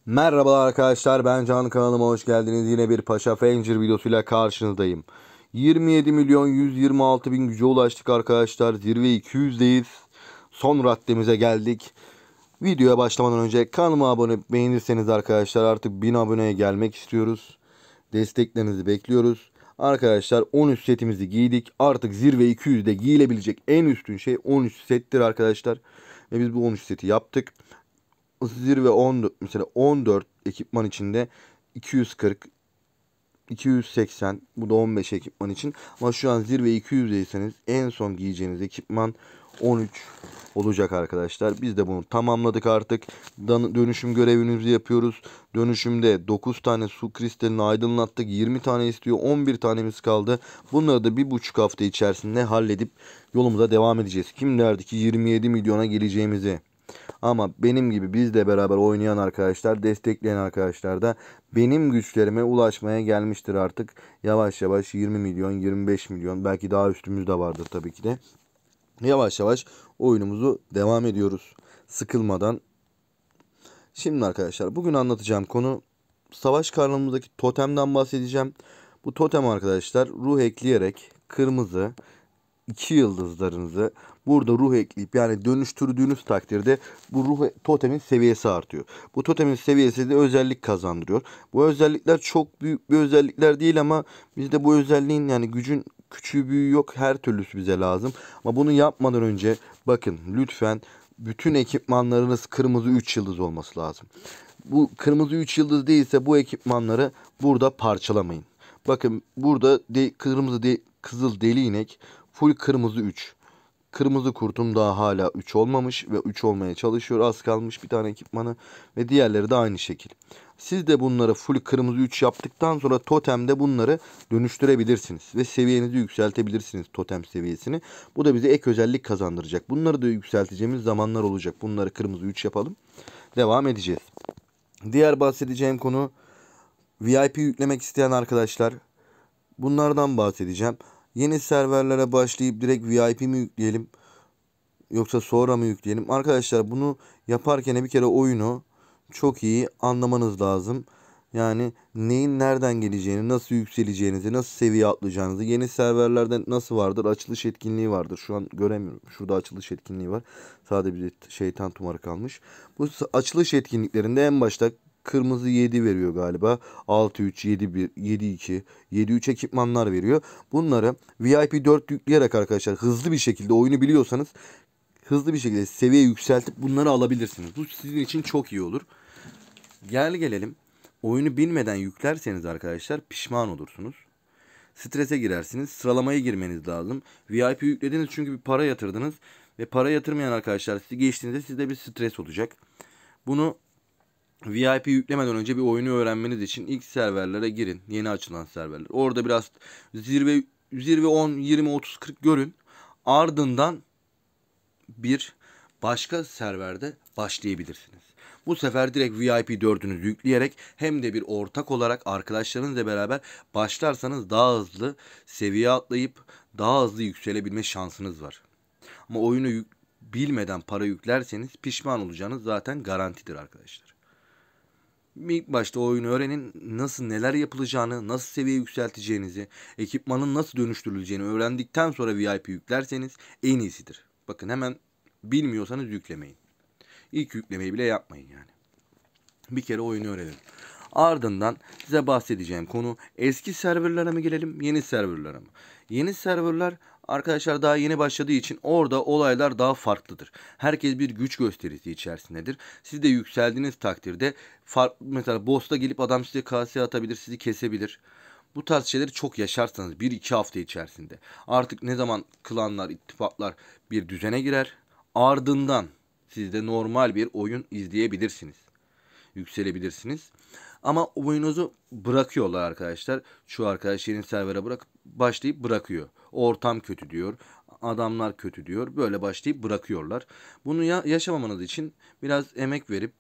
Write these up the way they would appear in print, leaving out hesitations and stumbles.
Merhabalar arkadaşlar, ben Can, kanalıma hoş geldiniz. Yine bir Paşa Fanger videosuyla karşınızdayım. 27 milyon 126 bin güce ulaştık arkadaşlar. Zirve 200'deyiz. Son raddemize geldik. Videoya başlamadan önce kanalıma abone beğenirseniz arkadaşlar artık 1000 aboneye gelmek istiyoruz. Desteklerinizi bekliyoruz. Arkadaşlar 13 setimizi giydik. Artık zirve 200'de giyilebilecek en üstün şey 13 settir arkadaşlar. Ve biz bu 13 seti yaptık. Zirve 14, mesela 14 ekipman içinde 240, 280, bu da 15 ekipman için. Ama şu an zirve 200'deyseniz en son giyeceğiniz ekipman 13 olacak arkadaşlar. Biz de bunu tamamladık artık. Dönüşüm görevimizi yapıyoruz. Dönüşümde 9 tane su kristalini aydınlattık. 20 tane istiyor. 11 tanemiz kaldı. Bunları da 1,5 hafta içerisinde halledip yolumuza devam edeceğiz. Kim derdi ki 27 milyona geleceğimizi. Ama benim gibi bizle beraber oynayan arkadaşlar, destekleyen arkadaşlar da benim güçlerime ulaşmaya gelmiştir artık. Yavaş yavaş 20 milyon, 25 milyon, belki daha üstümüz de vardır tabii ki de. Yavaş yavaş oyunumuzu devam ediyoruz sıkılmadan. Şimdi arkadaşlar bugün anlatacağım konu savaş karnımızdaki totemden bahsedeceğim. Bu totem arkadaşlar ruh ekleyerek kırmızı 2 yıldızlarınızı burada ruh ekleyip yani dönüştürdüğünüz takdirde bu ruh totemin seviyesi artıyor. Bu totemin seviyesi de özellik kazandırıyor. Bu özellikler çok büyük bir özellikler değil ama bizde bu özelliğin yani gücün küçüğü büyüğü yok. Her türlüsü bize lazım. Ama bunu yapmadan önce bakın lütfen bütün ekipmanlarınız kırmızı 3 yıldız olması lazım. Bu kırmızı 3 yıldız değilse bu ekipmanları burada parçalamayın. Bakın burada kızıl deli inek full kırmızı 3. Kırmızı kurtum daha hala 3 olmamış ve 3 olmaya çalışıyor. Az kalmış bir tane ekipmanı ve diğerleri de aynı şekil. Siz de bunları full kırmızı 3 yaptıktan sonra totemde bunları dönüştürebilirsiniz ve seviyenizi yükseltebilirsiniz, totem seviyesini. Bu da bize ek özellik kazandıracak. Bunları da yükselteceğimiz zamanlar olacak. Bunları kırmızı 3 yapalım. Devam edeceğiz. Diğer bahsedeceğim konu VIP yüklemek isteyen arkadaşlar. Bunlardan bahsedeceğim. Yeni serverlere başlayıp direkt VIP mi yükleyelim yoksa sonra mı yükleyelim? Arkadaşlar bunu yaparken bir kere oyunu çok iyi anlamanız lazım. Yani neyin nereden geleceğini, nasıl yükseleceğinizi, nasıl seviye atlayacağınızı, yeni serverlerde nasıl vardır? Açılış etkinliği vardır. Şu an göremiyorum. Şurada açılış etkinliği var. Sadece bir şeytan tumarı kalmış. Bu açılış etkinliklerinde en başta kırmızı 7 veriyor galiba. 6-3, 7-1, 7-2, 7-3 ekipmanlar veriyor. Bunları VIP 4 yükleyerek arkadaşlar hızlı bir şekilde oyunu biliyorsanız hızlı bir şekilde seviye yükseltip bunları alabilirsiniz. Bu sizin için çok iyi olur. Gel gelelim. Oyunu bilmeden yüklerseniz arkadaşlar pişman olursunuz. Strese girersiniz. Sıralamaya girmeniz lazım. VIP yüklediniz çünkü bir para yatırdınız. Ve para yatırmayan arkadaşlar sizi geçtiğinizde sizde bir stres olacak. Bunu VIP yüklemeden önce bir oyunu öğrenmeniz için ilk serverlere girin. Yeni açılan serverler. Orada biraz zirve 10, 20, 30, 40 görün. Ardından bir başka serverde başlayabilirsiniz. Bu sefer direkt VIP 4'ünüzü yükleyerek hem de bir ortak olarak arkadaşlarınızla beraber başlarsanız daha hızlı seviye atlayıp daha hızlı yükselebilme şansınız var. Ama oyunu bilmeden para yüklerseniz pişman olacağınız zaten garantidir arkadaşlar. İlk başta oyunu öğrenin, nasıl neler yapılacağını, nasıl seviye yükselteceğinizi, ekipmanın nasıl dönüştürüleceğini öğrendikten sonra VIP yüklerseniz en iyisidir. Bakın hemen bilmiyorsanız yüklemeyin. İlk yüklemeyi bile yapmayın yani. Bir kere oyunu öğrenin. Ardından size bahsedeceğim konu eski serverlara mı gelelim, yeni serverlara mı? Yeni serverlar arkadaşlar daha yeni başladığı için orada olaylar daha farklıdır. Herkes bir güç gösterisi içerisindedir. Siz de yükseldiğiniz takdirde mesela boss'ta gelip adam size kase atabilir, sizi kesebilir. Bu tarz şeyleri çok yaşarsanız 1-2 hafta içerisinde artık ne zaman klanlar, ittifaklar bir düzene girer, ardından siz de normal bir oyun izleyebilirsiniz, yükselebilirsiniz. Ama oyununuzu bırakıyorlar arkadaşlar. Şu arkadaş yeni servere başlayıp bırakıyor. Ortam kötü diyor. Adamlar kötü diyor. Böyle başlayıp bırakıyorlar. Bunu yaşamamanız için biraz emek verip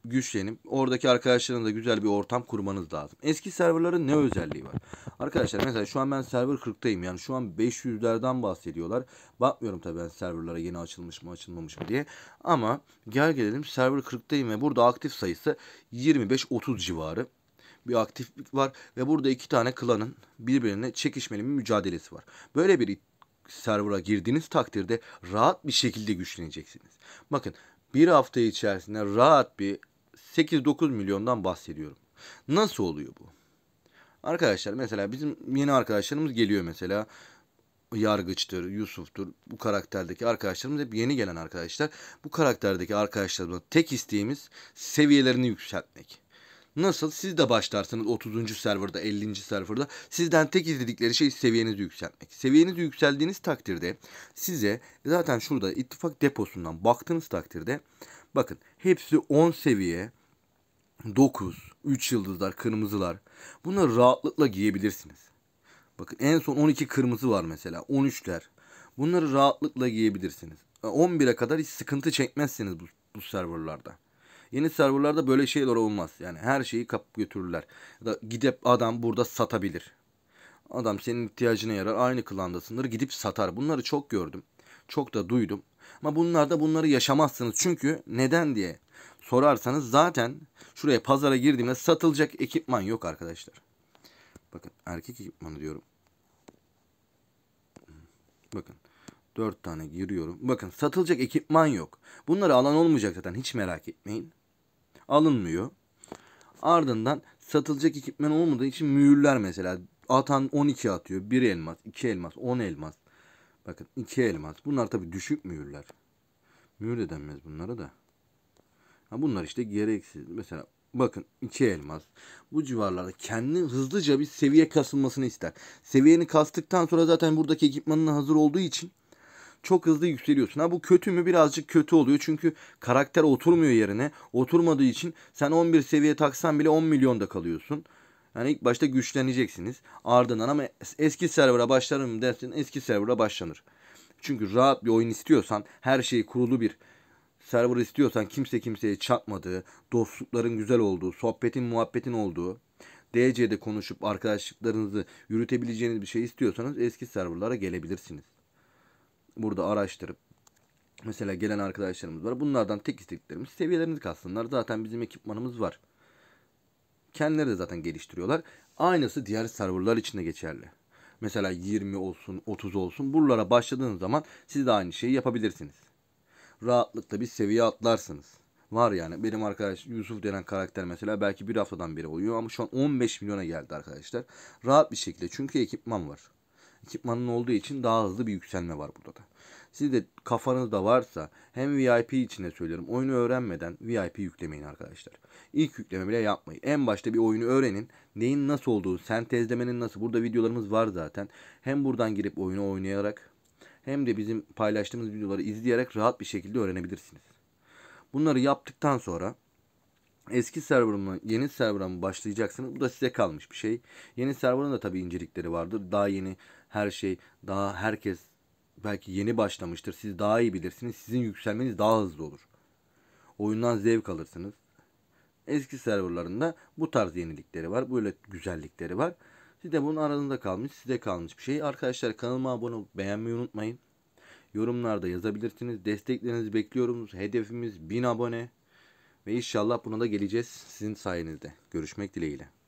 güçlenip oradaki arkadaşlarınızla güzel bir ortam kurmanız lazım. Eski serverların ne özelliği var? Arkadaşlar mesela şu an ben server 40'tayım. Yani şu an 500'lerden bahsediyorlar. Bakmıyorum tabii ben serverlara yeni açılmış mı açılmamış mı diye. Ama gel gelelim server 40'tayım ve burada aktif sayısı 25-30 civarı bir aktiflik var ve burada iki tane klanın birbirine çekişmeli bir mücadelesi var. Böyle bir server'a girdiğiniz takdirde rahat bir şekilde güçleneceksiniz. Bakın bir hafta içerisinde rahat bir 8-9 milyondan bahsediyorum. Nasıl oluyor bu? Arkadaşlar mesela bizim yeni arkadaşlarımız geliyor mesela. Yargıç'tır, Yusuf'tur. Bu karakterdeki arkadaşlarımız hep yeni gelen arkadaşlar. Bu karakterdeki arkadaşlarımızın tek isteğimiz seviyelerini yükseltmek. Nasıl? Siz de başlarsınız 30. serverda, 50. serverda. Sizden tek istedikleri şey seviyenizi yükseltmek. Seviyenizi yükseldiğiniz takdirde size zaten şurada ittifak deposundan baktığınız takdirde bakın hepsi 10 seviye, 9, 3 yıldızlar, kırmızılar. Bunları rahatlıkla giyebilirsiniz. Bakın en son 12 kırmızı var mesela, 13'ler. Bunları rahatlıkla giyebilirsiniz. 11'e kadar hiç sıkıntı çekmezsiniz bu serverlarda. Yeni serverlarda böyle şeyler olmaz. Yani her şeyi kapıp götürürler. Ya da gidip adam burada satabilir. Adam senin ihtiyacına yarar. Aynı klandasındır. Gidip satar. Bunları çok gördüm. Çok da duydum. Ama bunları yaşamazsınız. Çünkü neden diye sorarsanız zaten şuraya pazara girdiğimde satılacak ekipman yok arkadaşlar. Bakın erkek ekipmanı diyorum. Bakın 4 tane giriyorum. Bakın satılacak ekipman yok. Bunları alan olmayacak zaten. Hiç merak etmeyin. Alınmıyor. Ardından satılacak ekipman olmadığı için mühürler mesela. Atan 12 atıyor. 1 elmas, 2 elmas, 10 elmas. Bakın 2 elmas. Bunlar tabii düşük mühürler. Mühür de denmez bunlara da. Ha bunlar işte gereksiz. Mesela bakın 2 elmas. Bu civarlarda kendi hızlıca bir seviye kasılmasını ister. Seviyeni kastıktan sonra zaten buradaki ekipmanın hazır olduğu için çok hızlı yükseliyorsun. Ha bu kötü mü? Birazcık kötü oluyor. Çünkü karakter oturmuyor yerine. Oturmadığı için sen 11 seviye taksan bile 10 milyonda kalıyorsun. Yani ilk başta güçleneceksiniz. Ardından ama eski server'a başlarım dersin, eski server'a başlanır. Çünkü rahat bir oyun istiyorsan, her şey kurulu bir server istiyorsan, kimse kimseye çatmadığı, dostlukların güzel olduğu, sohbetin muhabbetin olduğu, DC'de konuşup arkadaşlıklarınızı yürütebileceğiniz bir şey istiyorsanız eski serverlara gelebilirsiniz. Burada araştırıp mesela gelen arkadaşlarımız var. Bunlardan tek istediklerimiz seviyelerinizi katsınlar. Zaten bizim ekipmanımız var. Kendileri de zaten geliştiriyorlar. Aynısı diğer serverlar için de geçerli. Mesela 20 olsun, 30 olsun. Buralara başladığınız zaman siz de aynı şeyi yapabilirsiniz. Rahatlıkla bir seviye atlarsınız. Var yani benim arkadaş Yusuf denen karakter mesela belki bir haftadan beri oynuyor ama şu an 15 milyona geldi arkadaşlar. Rahat bir şekilde çünkü ekipman var. Ekipmanın olduğu için daha hızlı bir yükselme var burada da. Siz de kafanızda varsa hem VIP için de söylüyorum oyunu öğrenmeden VIP yüklemeyin arkadaşlar. İlk yükleme bile yapmayın. En başta bir oyunu öğrenin. Neyin nasıl olduğu, sentezlemenin nasıl. Burada videolarımız var zaten. Hem buradan girip oyunu oynayarak hem de bizim paylaştığımız videoları izleyerek rahat bir şekilde öğrenebilirsiniz. Bunları yaptıktan sonra eski server'ımı, yeni server'a mı başlayacaksınız? Bu da size kalmış bir şey. Yeni server'ın da tabii incelikleri vardır. Daha yeni her şey, daha herkes belki yeni başlamıştır. Siz daha iyi bilirsiniz. Sizin yükselmeniz daha hızlı olur. Oyundan zevk alırsınız. Eski serverlarında bu tarz yenilikleri var. Böyle güzellikleri var. Siz de bunun arasında kalmış, size kalmış bir şey. Arkadaşlar kanalıma abone olup beğenmeyi unutmayın. Yorumlarda yazabilirsiniz. Desteklerinizi bekliyoruz. Hedefimiz 1000 abone. Ve inşallah buna da geleceğiz sizin sayenizde. Görüşmek dileğiyle.